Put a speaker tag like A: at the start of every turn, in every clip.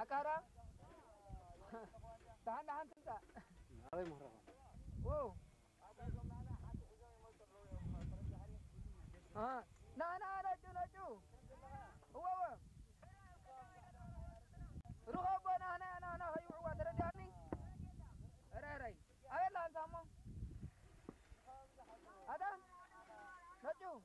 A: أكارا تهان تهان تنسى
B: هذا مرة
A: واو نا نجو هو روحنا أنا هاي وعد رداني رأي أيلا أنتامو هذا نجو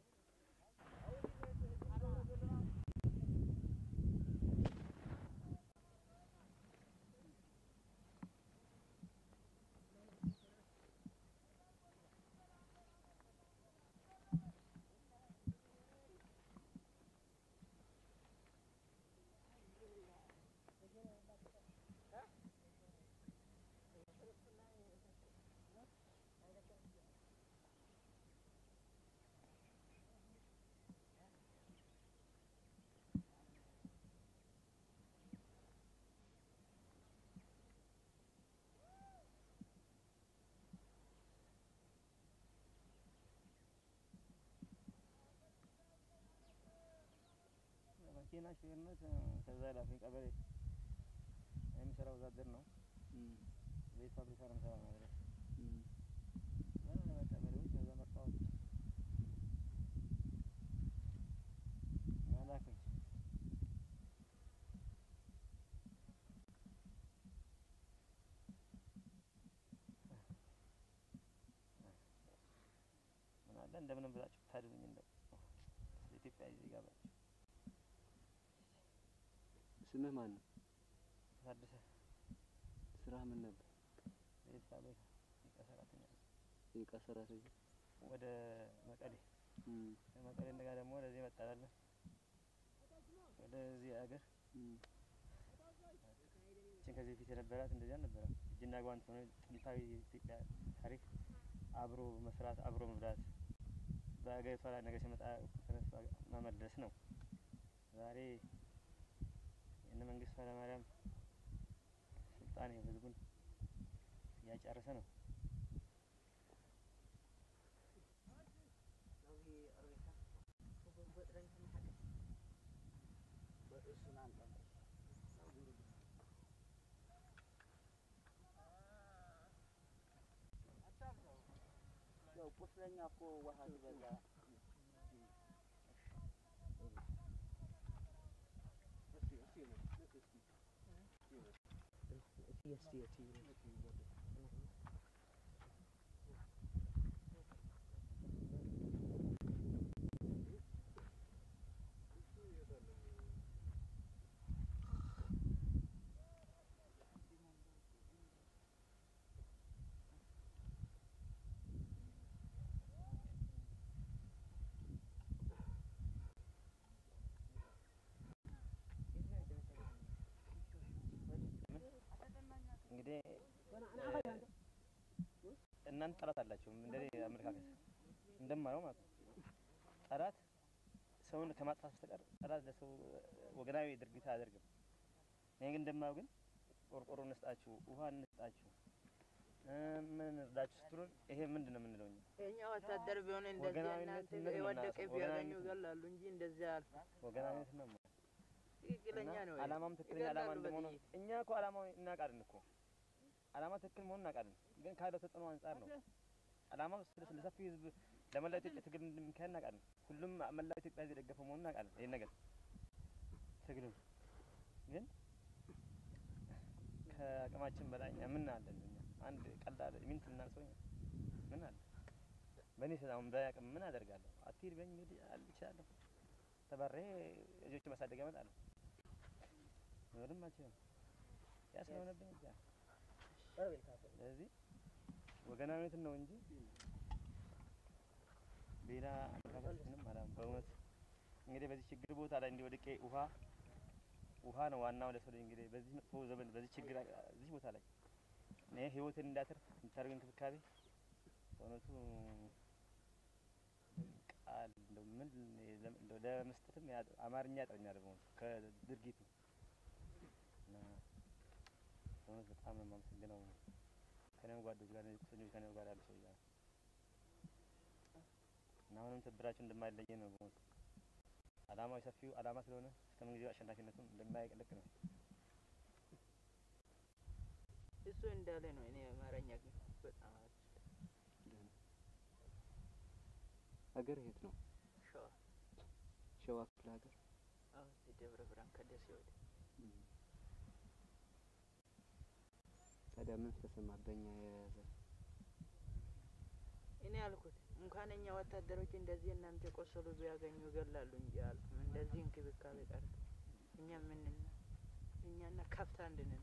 C: كينا شوينا كذا في قبل أيام سرا وزادرنا بيت فابريكا رمسا ما أدري ما قبل وش هذا مرتاح ما ذاك أنا عندما نبدأ شوف هذا من عنده سيتي في أي جابة
B: اسمه مان
C: هذا
B: سراه من نب
C: بيت فابريكا
B: ينكسراتني
C: وده مقالي مقالي እንደጋ ደግሞ ወደዚህ መጣላለ ወደዚህ አገር ከዚህ ፊት የነበራት እንደዚህ አልነበረም እጅና ጓንት ሆነ ጥንታዊ ኢትዮጵያ ታሪክ አብሮ መስራት አብሮ መብላት በአገሪቷ ላይ ነገር ሲመጣ ተነስቶ መመለስ ነው ዛሬ እነ መንግስቱ ኃይለማርያም ስልጣን ህዝቡን ያጨረሰ ነው
D: ያው ቁስለኛ እኮ ውሃ ሲበዛ
C: እንግዲህ እናንተ ጠላት አላችሁ እንደኔ አመለካከት እንደማየው ማለት ጠላት ሰውን ከማጥፋት በስተቀር ጠላት ለሰው ወገናዊ ድርጊት አያደርግም እኔ ግን እንደማየው ግን ቆርቆሮ እንስጣችሁ ውሃ እንስጣችሁ ምን እርዳችሁ ስትሉን ይሄ ምንድነው የምንለው
E: እኛ ወታደር ቢሆን እንደዚህ እናንተ የወደቀ ቢያገኙ ገላሉ እንጂ እንደዚህ አልፈ
C: ወገናዊነት ነው
E: ትክክለኛ ነው
C: አላማም ትክክለኛ አላማ እንደሆነ እኛ እኮ አላማው እናቃለን እኮ አላማ ትክክል መሆኑን እናቃለን ግን ካለው ተጽዕኖ አንፃር ነው አላማው ስለሰፊ ህዝብ ለመላው ኢትዮጵያ ትግል እንደሚካሄድ እናቃለን ሁሉም መላው ኢትዮጵያ ህዝብ ደገፈው መሆኑን እናቃለን ይሄን ነገር ትግል ግን ከአቅማችን በላይ ምን አለን እኛ አንድ ቀላል ሚንት እናንሰው ምን አለ በእኔ ሰላም በአቅም ምን አደርጋለሁ አትሂድ በእኔ ሄድ አልቻለሁ ተባሬ ልጆች ማሳደግ ያመጣለሁ ወደም አልችልም ያስለውነብኝ ያ ስለዚህ ወገናዊነት ነው እንጂ ሌላ አካባቢንም አላም በእውነት እንግዲህ በዚህ ችግር ቦታ ላይ እንዲወድቄ ውሃ ነው ዋናው ለሰው እንግዲህ በዚህ መጥፎ ዘመን በዚህ ችግር እዚህ ቦታ ላይ እኔ ህይወትን እንዳትርፍ እንታርገን እንክብካቤ በእውነቱ ቃል እንደው ምን እንደው ለመስጠትም አማርኛ ያጥረኛል ደግሞ ከድርጊቱ እና በእውነት በጣም ነው የማመሰግነው ከነም ጓዶች ጋር ከሰኞች ከነም ጋር ያለው ሰው ይላል እና አሁንም ትብራችሁ እንደማይለየ ነው በእውነት አላማው ሰፊው አላማ ስለሆነ እስከምን ጊዜ አሸናፊነቱን እንደማይቀለቅ ነው
E: እሱ እንዳለ ነው። እኔ አማርኛ ግን በጣም
B: ሀገር የት ነው?
E: ሸዋ
B: ሸዋ ክፍለ ሀገር።
E: አሁን ደብረ ብርሃን ከደሴ ወዲህ።
B: ታዲያ ምን ተሰማህ በእኛ የያዘ?
E: እኔ አልኩት እንኳን እኛ ወታደሮች እንደዚህ እናንተ ቆሰሉ ቢያገኙ ይገላሉ እንጂ አልኩት እንደዚህ እንክብካቤ ቀርቶ እኛ እኛና ከብት አንድ ነን።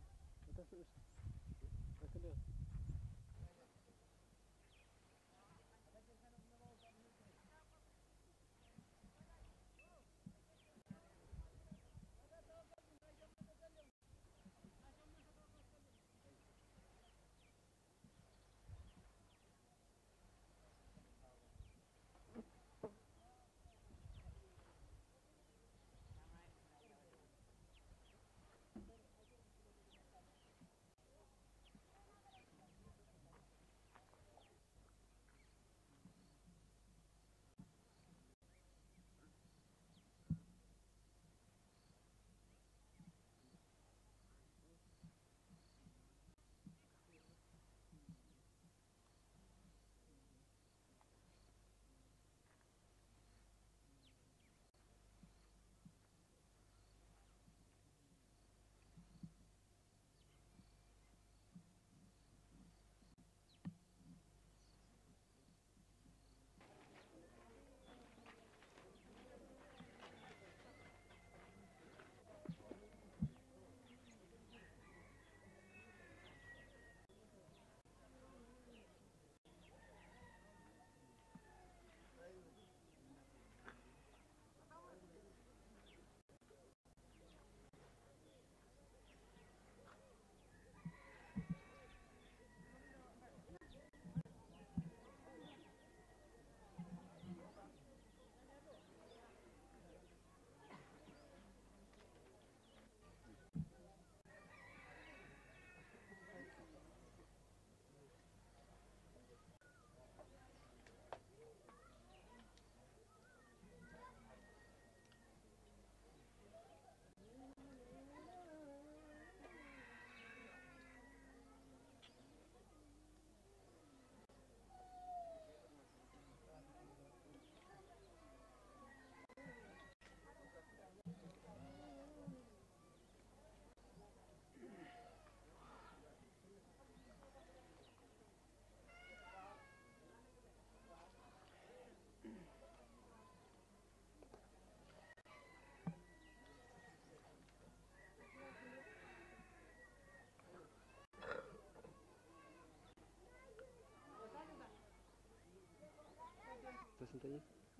B: ስንተኛ?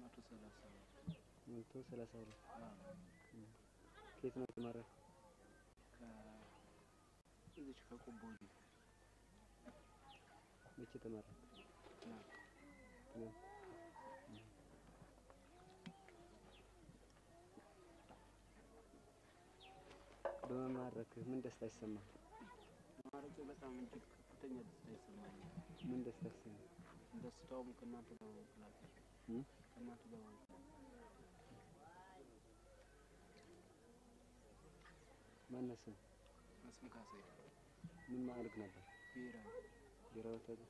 B: 132 ከየት ነው የተማረክ?
D: ከዚህ ከቆቦ
B: መቼ ተማረክ? በመማረክ ምን ደስታ ይሰማል?
D: ማረክ በጣም እጅግ ከፍተኛ ደስታ ይሰማኛል።
B: ምን ደስታ ይሰማል?
D: ደስታውም ከእናንተ ጋር ነው። ከእናንተ ጋር ነው።
B: ማነው ስም?
D: መስፍን ካሴ።
B: ምን ማዕረግ ነበር? ብሔራዊ ወታደር።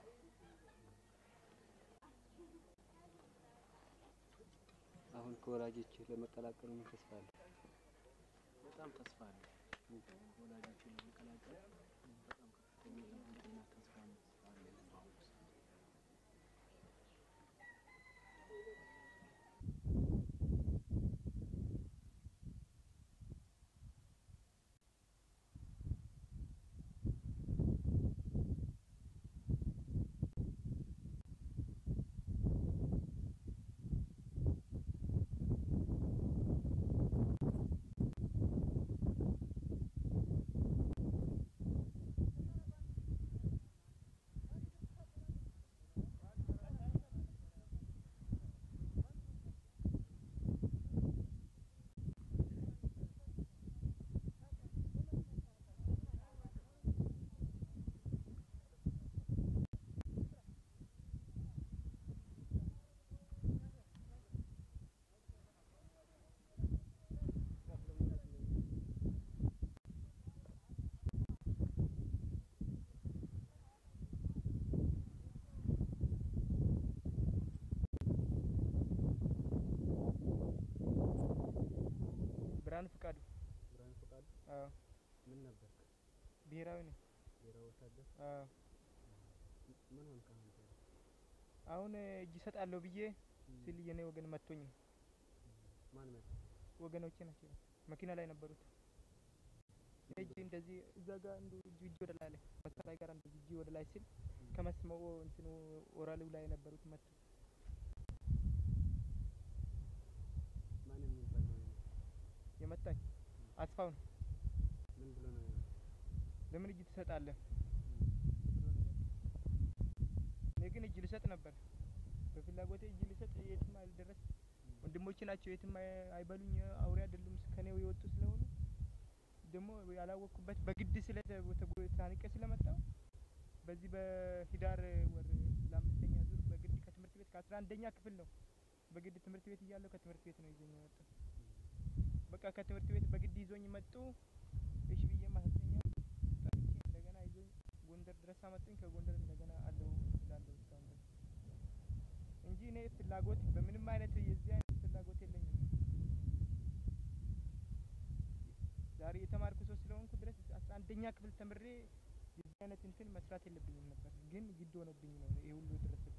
B: አሁን ከወላጆች ለመቀላቀል ምን ተስፋ አለ?
D: በጣም ተስፋ አለ። ወላጆችን ለመቀላቀል በጣም ከፍተኛ የሆነ ተስፋ አለ።
A: ብርሃኑ ፍቃዱ
B: ምን ነበር?
A: ብሔራዊ ነው።
B: ብሔራዊ ወታደር ምን ሆንክ አንተ?
A: አሁን እጅ ሰጣለሁ ብዬ ሲል የኔ ወገን መጥቶኝ
B: ማን መጣ?
A: ወገኖቼ ናቸው መኪና ላይ ነበሩት። እጅ እንደዚህ እዛ ጋር እጅ ወደ ላይ መሳሪያ ጋር እንደዚህ እጅ ወደ ላይ ሲል ከመስመው እንትኑ ኦራሉ ላይ ነበሩት መጡ።
B: ማን የሚባል ነው
A: የመጣኝ? አስፋው ነው።
B: ምን ብሎ ነው?
A: ለምን እጅ ትሰጣለህ? እኔ ግን እጅ ልሰጥ ነበር በፍላጎቴ እጅ ልሰጥ የትም አልደረስ። ወንድሞቼ ናቸው የትም አይበሉኝ አውሬ አይደሉም ከኔው የወጡ ስለሆኑ ደግሞ ያላወኩበት በግድ ስለታንቀ ስለመጣው በዚህ በሂዳር ወር ለአምስተኛ ዙር በግድ ከትምህርት ቤት ከ11ኛ ክፍል ነው በግድ ትምህርት ቤት እያለሁ ከትምህርት ቤት ነው ይዘኝ መጣ። በቃ ከትምህርት ቤት በግድ ይዞኝ መጡ። እሺ ብዬ ማህተኛ ጠርቼ እንደገና ይዞኝ ጎንደር ድረስ አመጡኝ። ከጎንደር እንደገና አለው ይላል እስካሁን እንጂ እኔ ፍላጎት በምንም አይነት የዚህ አይነት ፍላጎት የለኝም። ዛሬ የተማርኩ ሰው ስለሆንኩ ድረስ 11ኛ ክፍል ተምሬ የዚህ አይነት እንትን መስራት የለብኝም ነበር ግን ግድ ሆነብኝ ነው ይሄ ሁሉ ድረስብኝ።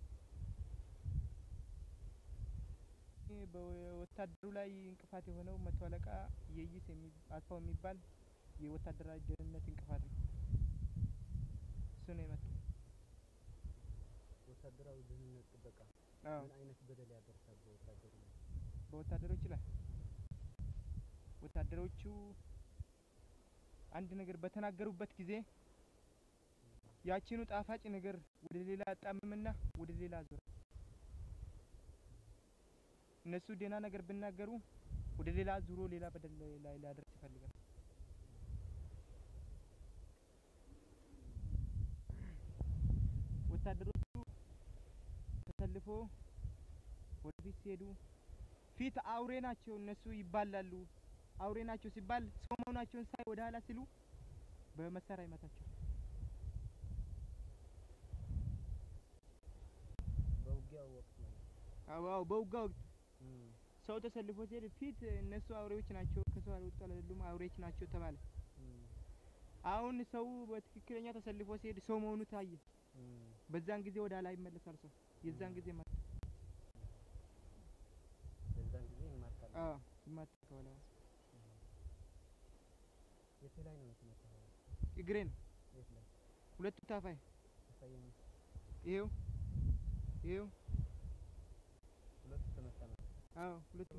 A: በወታደሩ ላይ እንቅፋት የሆነው መቶ አለቃ የይስ አስፋው የሚባል የወታደራዊ ደህንነት እንቅፋት ነው። እሱ ነው የመጣው።
B: ወታደራዊ ደህንነት ጥበቃ ምን አይነት በደል ያደርሳል በወታደሩ ላይ?
A: በወታደሮች ላይ ወታደሮቹ አንድ ነገር በተናገሩበት ጊዜ ያቺኑ ጣፋጭ ነገር ወደ ሌላ አጣምምና ወደ ሌላ ዞር። እነሱ ደህና ነገር ብናገሩ ወደ ሌላ ዙሮ ሌላ በደል ላይ ሊያደርስ ይፈልጋል። ወታደሮቹ ተሰልፎ ወደፊት ሲሄዱ ፊት አውሬ ናቸው እነሱ ይባላሉ። አውሬ ናቸው ሲባል ሰው መሆናቸውን ሳይ ወደ ኋላ ሲሉ በመሳሪያ ይመታቸው።
B: በውጊያው ወቅት ነው።
A: አዎ በውጊያው ወቅት ሰው ተሰልፎ ሲሄድ ፊት እነሱ አውሬዎች ናቸው ከሰው አልወጡ አይደሉም አውሬዎች ናቸው ተባለ። አሁን ሰው በትክክለኛ ተሰልፎ ሲሄድ ሰው መሆኑ ታየ። በዛን ጊዜ ወደ ኋላ ይመለሳል ሰው የዛን ጊዜ ማለት
B: በዛን ጊዜ ይማታል።
A: ይማታል ከኋላ
B: የት ላይ ነው የተመታው?
A: እግሬን
B: የት ላይ?
A: ሁለቱ ታፋይ
B: ታፋይ
A: ይሄው
B: ሁለቱ ተመታ ነው።
A: ሁለቱ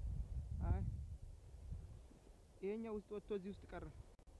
A: ይሄኛው ውስጥ ወጥቶ እዚህ ውስጥ ቀረ።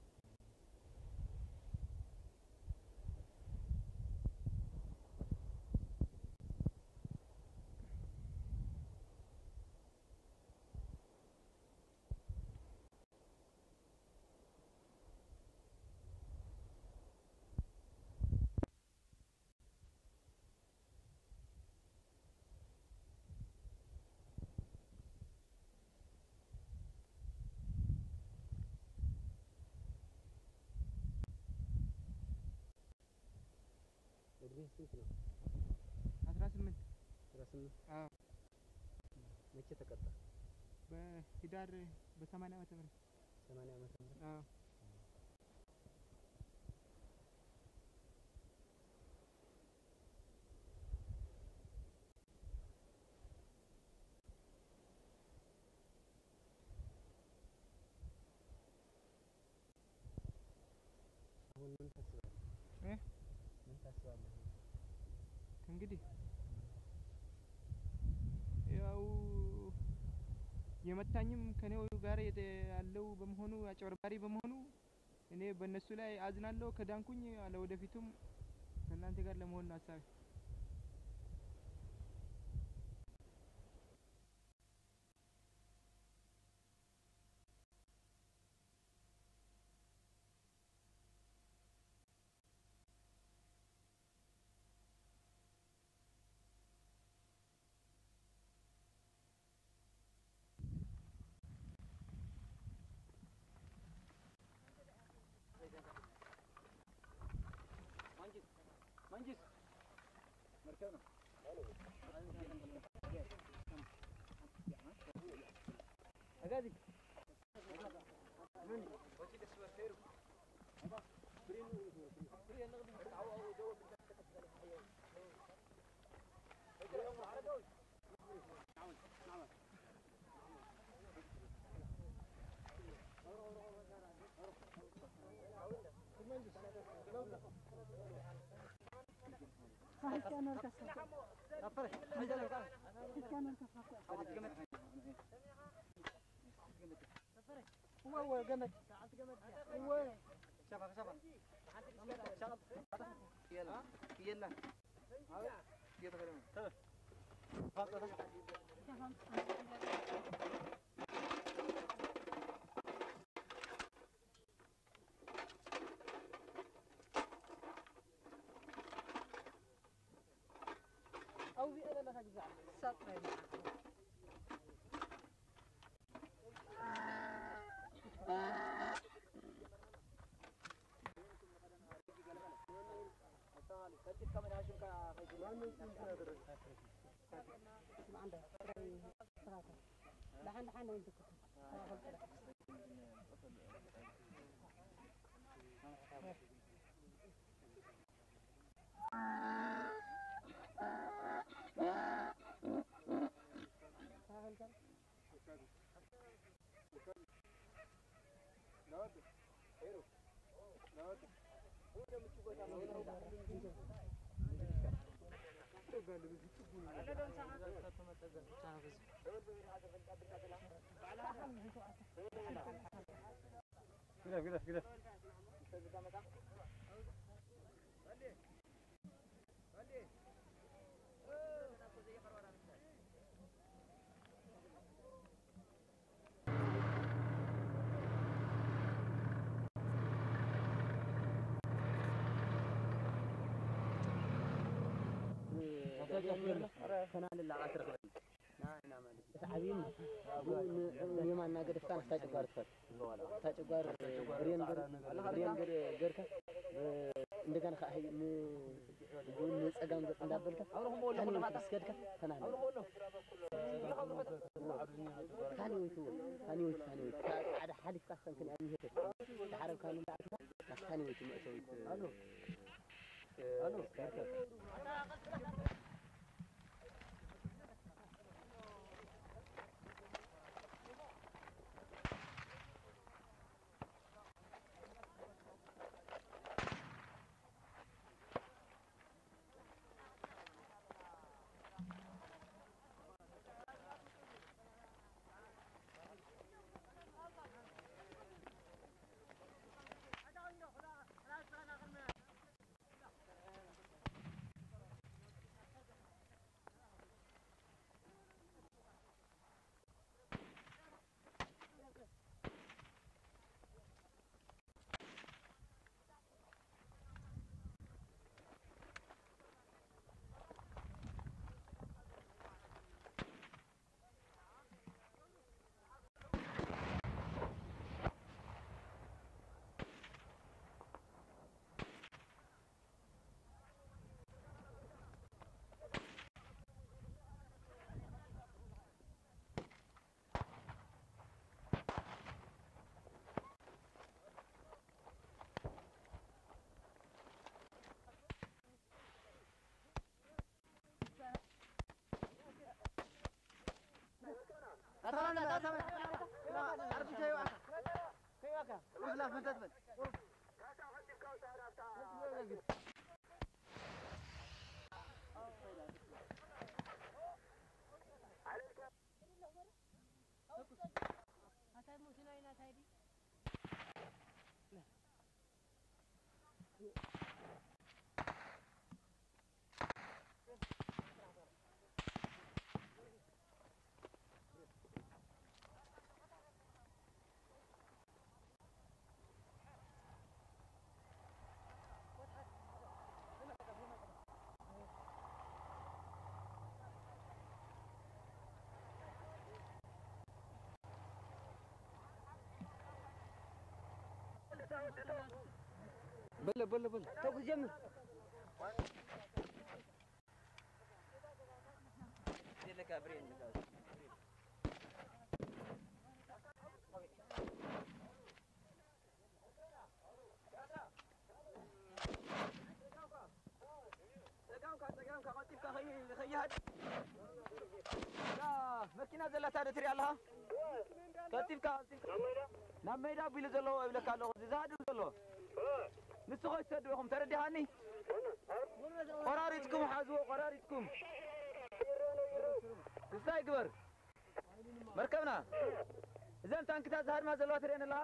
B: እድሜ ስንት ነው?
A: 18
B: መቼ ተቀጣ?
A: በሂዳር በ80 ዓመተ ምህረት
B: 80 ዓመተ ምህረት አሁን ምን ታስባለህ? ምን ታስባለህ?
A: እንግዲህ ያው የመታኝም ከኔው ጋር ያለው በመሆኑ አጭበርባሪ በመሆኑ እኔ በእነሱ ላይ አዝናለሁ። ከዳንኩኝ ለወደፊቱም ከእናንተ ጋር ለመሆን ነው ሀሳቤ።
D: መንጂስ መርከብ ነው። አጋዚ
C: كده
D: كان لله عشر خلال نعم عظيم يمان ناقد فان تاجبار تاجبار رين غير እንደገና ከአይ ምን ጸጋም እንዳበልከ አሁን ሆኖ ለማታ አስከድከ ተናለ ካኒውቱ አደ ሐዲስ ካሰንከን ያሚሄድ ተሐረብ ካኑ ዳዕታ ካኒውቱ መሰውት አሎ
B: بلا
D: توقف جنب
E: دير لك ابرين
F: يهد لا مكينة زلا تادتري الله كتيب نميدا بيل زلوا يبلك الله زاد زلوا نسخة تدوهم تردي هاني قرارتكم حازوا قرارتكم تستاي كبر مركبنا إذا تانك تظهر ما زلوا ترين الله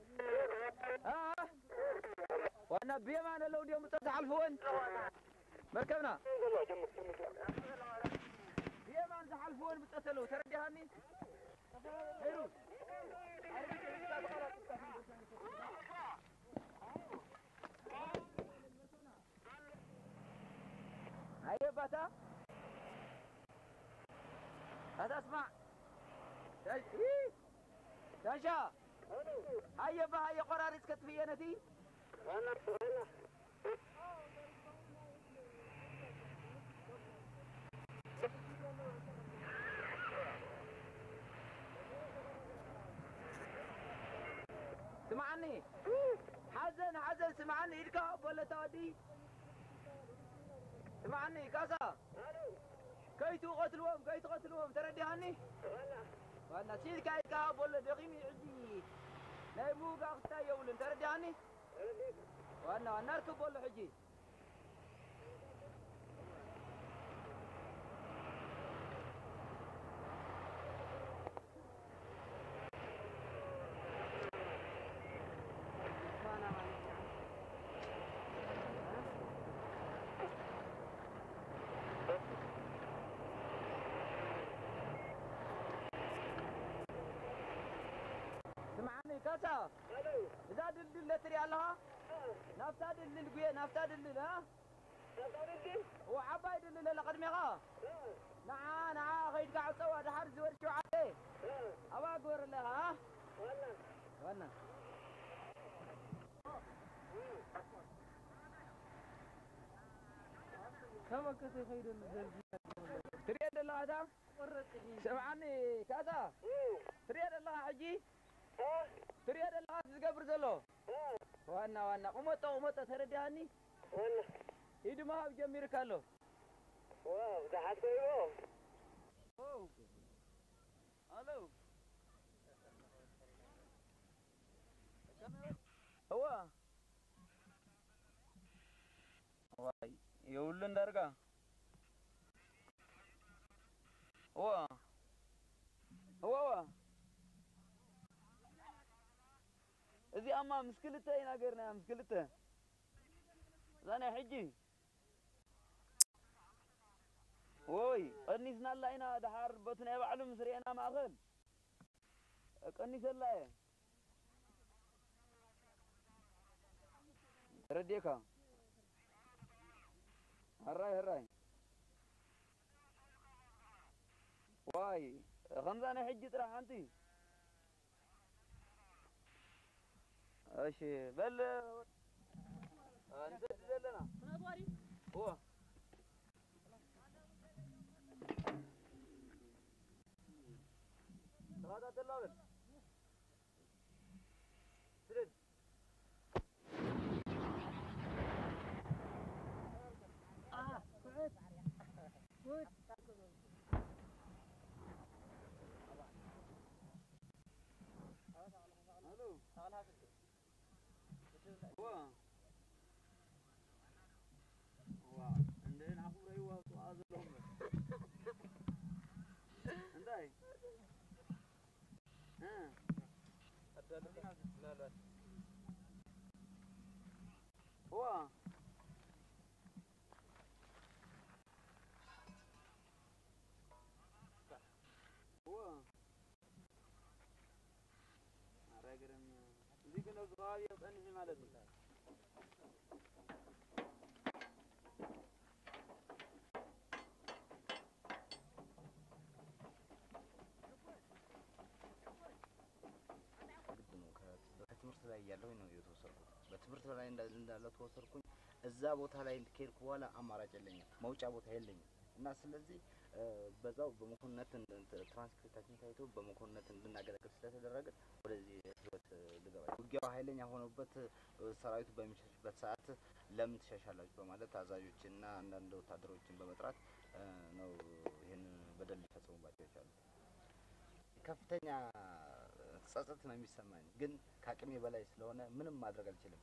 F: وانا بيمان لو اليوم تتحلفون مركبنا بيمان تحلفون بتقتلوا تردي هاني هيرو هيا باتا هذا اسمع تنشا هيا با هيا قرارس كتفية نتي سمعني حزن سمعني إيدك ولا تودي سمعني كاسا كي تقتلوهم تردي هني وانا سيد كاي كاب ولا دقيمي عزي لا يبوك اختا يولن تردي هني وانا نركب ولا حجي كاسا إذا دل تري الله نفتا دل قوي نفتا دل ها وعباي دل لقد مغا نعا خيد قاعد سوا ده حرز ورشو عليه أبا قور لها وانا كما كسي خيد تريد الله هذا سمعني كاسا تريد الله حجي تريد الله تقبر زلو وانا قمت تردهني وانا يدو ما بجمير كالو واو ده حد كيبو اوه الو هو واي يولن درجة هو إذا أما مشكلته هنا غيرنا مشكلته أنا حجي ووي قنيس نالا هنا دحار بطنا يبعلو مسري أنا ما أخذ قنيس الله رديكا هراي واي خمسة أنا حجي ترى أنتي أشي بل أنت تدلنا هو هذا تلابل ترد كوت الو هو عندنا عفور ايوه سؤال لهم انتي لا هو ذيك الأصغار يبقى مالتي
G: በትምህርት ላይ ያለው ነው የተወሰድኩት በትምህርት ላይ እንዳለው ተወሰድኩኝ እዛ ቦታ ላይ ከሄድኩ በኋላ አማራጭ የለኝም መውጫ ቦታ የለኝም እና ስለዚህ በዛው በመኮንነት ትራንስክሪፕታችን ታይቶ በመኮንነት እንድናገለግል ስለተደረገ ወደዚህ ህይወት ልገባ ውጊያው ኃይለኛ ሆኖበት ሰራዊቱ በሚሸሽበት ሰዓት ለምን ትሸሻላችሁ በማለት አዛዦችና አንዳንድ ወታደሮችን በመጥራት ነው ይሄን በደል ሊፈጽሙባቸው የቻሉ። ከፍተኛ ጸጸት ነው የሚሰማኝ፣ ግን ከአቅሜ በላይ ስለሆነ ምንም ማድረግ አልችልም።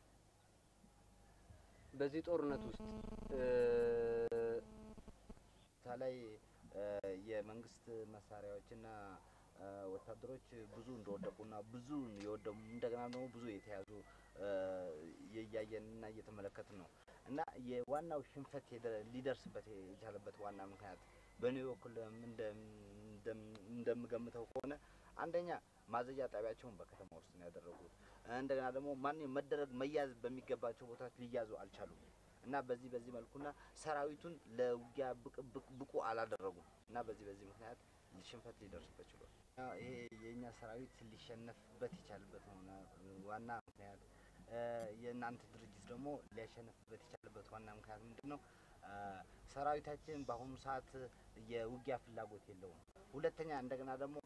B: በዚህ ጦርነት ውስጥ
G: ታላይ የመንግስት መሳሪያዎችና ወታደሮች ብዙ እንደወደቁና ብዙ የወደሙ እንደገና ደግሞ ብዙ የተያዙ እያየንና እየተመለከትን ነው። እና የዋናው ሽንፈት ሊደርስበት የቻለበት ዋና ምክንያት በኔ በኩል እንደምገምተው ከሆነ አንደኛ ማዘዣ ጣቢያቸውን በከተማ ውስጥ ነው ያደረጉት። እንደገና ደግሞ ማንኛውም መደረግ መያዝ በሚገባቸው ቦታዎች ሊያዙ አልቻሉም። እና በዚህ መልኩና ሰራዊቱን ለውጊያ ብቁ አላደረጉም። እና በዚህ ምክንያት ሽንፈት ሊደርስበት ችሏል። ይሄ የኛ ሰራዊት ሊሸነፍበት የቻለበት ዋና ምክንያት የእናንተ ድርጅት ደግሞ ሊያሸንፍበት የቻለበት ዋና ምክንያት ምንድነው? ሰራዊታችን በአሁኑ ሰዓት የውጊያ ፍላጎት የለውም። ሁለተኛ እንደገና ደግሞ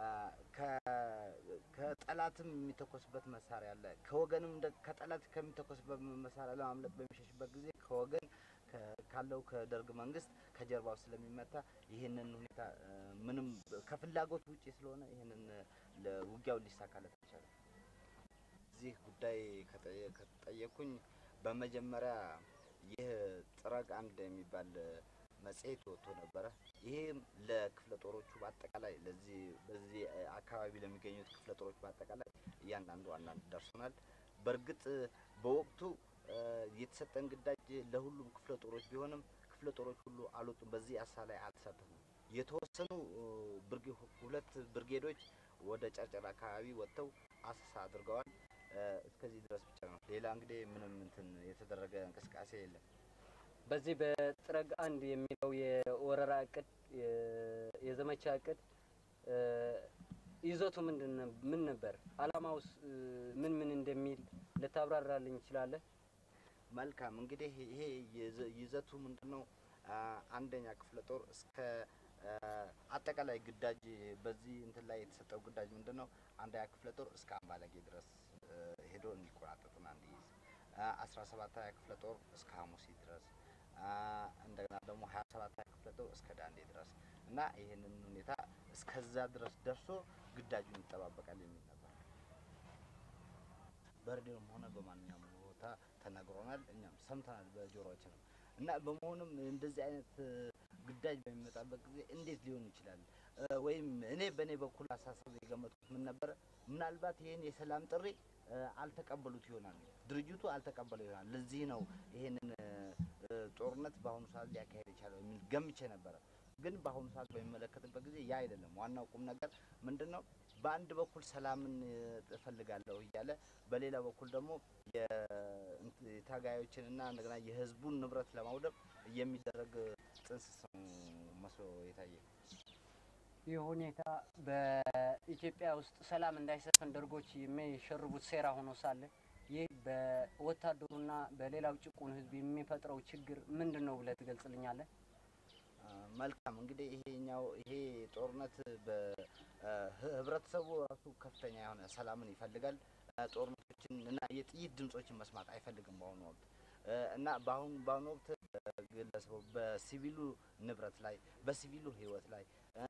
G: ከጠላትም የሚተኮስበት መሳሪያ አለ። ከወገንም ከጠላት ከሚተኮስበት መሳሪያ ለማምለጥ በሚሸሽበት ጊዜ ከወገን ካለው ከደርግ መንግስት ከጀርባው ስለሚመታ ይሄንን ሁኔታ ምንም ከፍላጎት ውጪ ስለሆነ ይሄንን ለውጊያው ሊሳካለት ይችላል። እዚህ ጉዳይ ከተጠየቁኝ በመጀመሪያ ይህ ጥረግ አንድ የሚባል መጽሔት ወጥቶ ነበረ። ይሄም ለክፍለ ጦሮቹ በአጠቃላይ በዚህ አካባቢ ለሚገኙት ክፍለ ጦሮች በአጠቃላይ እያንዳንዱ አንዳንድ ደርሶናል። በእርግጥ በወቅቱ የተሰጠን ግዳጅ ለሁሉም ክፍለ ጦሮች ቢሆንም ክፍለ ጦሮች ሁሉ አልወጡም። በዚህ አሳ ላይ አልተሳተፉም። የተወሰኑ ሁለት ብርጌዶች ወደ ጨርጨር አካባቢ ወጥተው አሰሳ አድርገዋል። እስከዚህ ድረስ ብቻ ነው። ሌላ እንግዲህ ምንም የተደረገ እንቅስቃሴ የለም።
B: በዚህ በጥረግ አንድ የሚለው የወረራ እቅድ የዘመቻ እቅድ ይዘቱ ምን ነበር? አላማውስ ምን እንደሚል ልታብራራልኝ ይችላል?
G: መልካም እንግዲህ ይሄ ይዘቱ ምንድነው? አንደኛ ክፍለ ጦር እስከ አጠቃላይ ግዳጅ በዚህ ላይ የተሰጠው ግዳጅ ምንድነው? አንደኛ ክፍለ ጦር እስከ አምባለጌ ድረስ ሄዶ እንዲቆራጠጥና እንዲይዝ፣ 17ኛ ክፍለ ጦር እስከ ሐሙሲት ድረስ፣ እንደገና ደግሞ 27ኛ ክፍለ ጦር እስከ ዳንዴ ድረስ እና ይሄንን ሁኔታ እስከዛ ድረስ ደርሶ ግዳጁን ይጠባበቃል የሚል ነበር። በሬዲዮም ሆነ በማንኛውም ቦታ ተነግሮናል፣ እኛም ሰምተናል በጆሮአችን። እና በመሆኑም እንደዚህ አይነት ግዳጅ በሚመጣበት ጊዜ እንዴት ሊሆን ይችላል? ወይም በኔ በኩል አሳሰብ የገመትኩት ምን ነበር? ምናልባት ይሄን የሰላም ጥሪ አልተቀበሉት ይሆናል፣ ድርጅቱ አልተቀበለው ይሆናል። ለዚህ ነው ይሄንን ጦርነት በአሁኑ ሰዓት ሊያካሄድ የቻለው የሚል ገምቼ ነበር። ግን በአሁኑ ሰዓት በሚመለከትበት ጊዜ ያ አይደለም። ዋናው ቁም ነገር ምንድነው? በአንድ በኩል ሰላምን እፈልጋለሁ እያለ በሌላ በኩል ደግሞ የታጋዮችንና እንደገና የህዝቡን ንብረት ለማውደም የሚደረግ ጥንስስ መስሎ የታየ።
B: ይህ ሁኔታ በኢትዮጵያ ውስጥ ሰላም እንዳይሰፍን ደርጎች የሚሸርቡት ሴራ ሆኖ ሳለ ይህ በወታደሩና በሌላው ጭቁን ህዝብ የሚፈጥረው ችግር ምንድነው ብለህ ትገልጽልኛለህ?
G: መልካም እንግዲህ ይሄ ጦርነት በህብረተሰቡ ራሱ ከፍተኛ የሆነ ሰላምን ይፈልጋል። ጦርነቶችን እና የጥይት ድምጾችን መስማት አይፈልግም በአሁኑ ወቅት። እና በአሁኑ ወቅት ግለሰቡ በሲቪሉ ንብረት ላይ በሲቪሉ ህይወት ላይ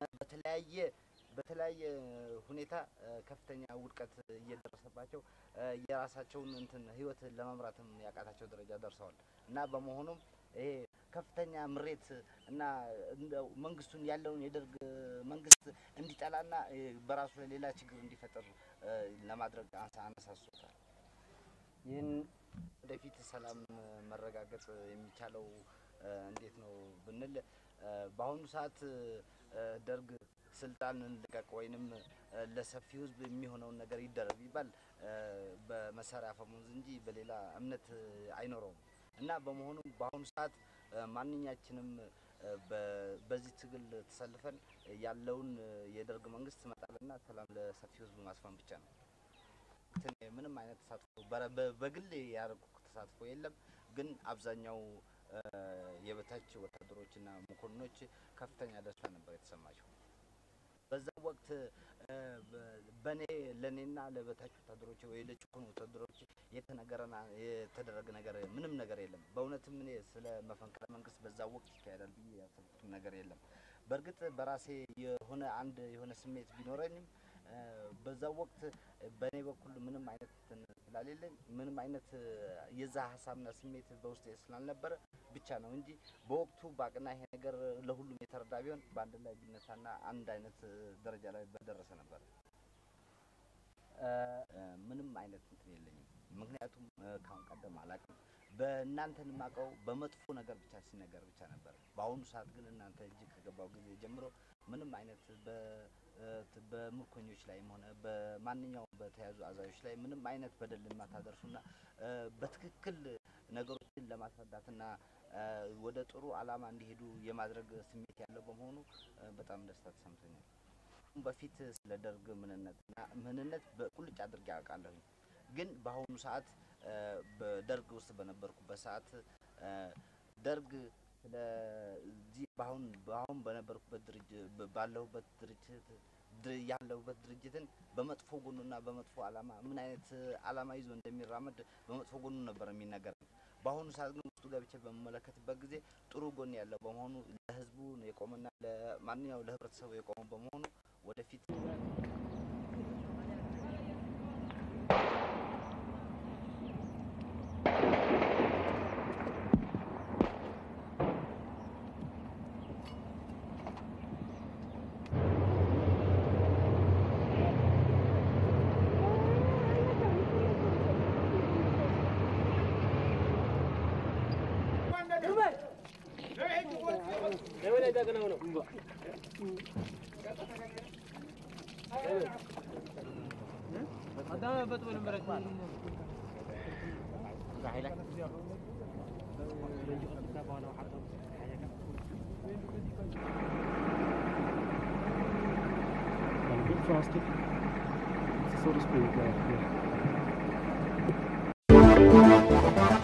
G: በተለያየ ሁኔታ ከፍተኛ ውድቀት እየደረሰባቸው የራሳቸውን ህይወት ለመምራትም ያቃታቸው ደረጃ ደርሰዋል። እና በመሆኑም ይሄ ከፍተኛ ምሬት እና መንግስቱን ያለውን የደርግ መንግስት እንዲጠላና በራሱ ላይ ሌላ ችግር እንዲፈጠር ለማድረግ አነሳስቶታል።
B: ይህን
G: ወደፊት ሰላም መረጋገጥ የሚቻለው እንዴት ነው ብንል በአሁኑ ሰዓት ደርግ ስልጣንን ልቀቅ ወይንም ለሰፊው ህዝብ የሚሆነውን ነገር ይደረግ ይባል በመሳሪያ አፈሙዝ እንጂ በሌላ እምነት አይኖረውም። እና በመሆኑም በአሁኑ ሰዓት ማንኛችንም በዚህ ትግል ተሰልፈን ያለውን የደርግ መንግስት መጣልና ሰላም ለሰፊው ህዝብ ማስፈን ብቻ ነው። ምንም አይነት ተሳትፎ በግል ያደረኩት ተሳትፎ የለም። ግን አብዛኛው የበታች ወታደሮችና መኮንኖች ከፍተኛ ደስታ ነበር የተሰማቸው። በዛ ወቅት በኔ ለኔና ለበታች ወታደሮች ወይ ለጭቁን ወታደሮች የተደረገ ነገር ምንም ነገር የለም። በእውነትም እኔ ስለ መፈንቅለ መንግስት በዛ ወቅት ይካሄዳል ብዬ ያሰብኩት ነገር የለም። በርግጥ በራሴ የሆነ ስሜት ቢኖረኝም በዛ ወቅት በኔ በኩል ምንም አይነት ስላሌለኝ ምንም አይነት የዛ ሐሳብና ስሜት በውስጤ ስላልነበረ ብቻ ነው እንጂ በወቅቱ ባቅና ይሄ ነገር ለሁሉም የተረዳ ቢሆን በአንድ ላይ ቢነሳና አንድ አይነት ደረጃ ላይ በደረሰ ነበር። ምንም አይነት እንትን የለኝም። ምክንያቱም ካሁን ቀደም አላውቅም። በእናንተን ማቀው በመጥፎ ነገር ብቻ ሲነገር ብቻ ነበር። በአሁኑ ሰዓት ግን እናንተ እጅ ከገባው ጊዜ ጀምሮ ምንም አይነት በምርኮኞች ላይም ሆነ በማንኛውም በተያዙ አዛዦች ላይ ምንም አይነት በደል ማታደርሱና በትክክል ነገሮችን ለማስረዳትና ወደ ጥሩ አላማ እንዲሄዱ የማድረግ ስሜት ያለው በመሆኑ በጣም ደስታ ተሰምቶኛል። በፊት ስለ ደርግ ምንነት በቁልጭ አድርጌ አውቃለሁ። ግን በአሁኑ ሰዓት በደርግ ውስጥ በነበርኩበት ሰዓት ደርግ ስለዚህ በአሁን በነበርኩበት ድርጅት ባለሁበት ድርጅትን በመጥፎ ጎኑና በመጥፎ አላማ ምን አይነት አላማ ይዞ እንደሚራመድ በመጥፎ ጎኑ ነበር የሚነገር። በአሁኑ ሰዓት ግን ውስጡ ገብቼ በመመለከትበት ጊዜ ጥሩ ጎን ያለው በመሆኑ ለህዝቡ የቆመና ለማንኛውም ለህብረተሰቡ የቆመ በመሆኑ ወደፊት
H: faster. It's a sort of speed, yeah.